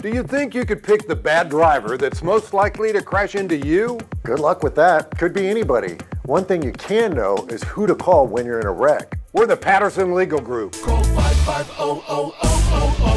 Do you think you could pick the bad driver that's most likely to crash into you? Good luck with that. Could be anybody. One thing you can know is who to call when you're in a wreck. We're the Patterson Legal Group. Call 550-0000.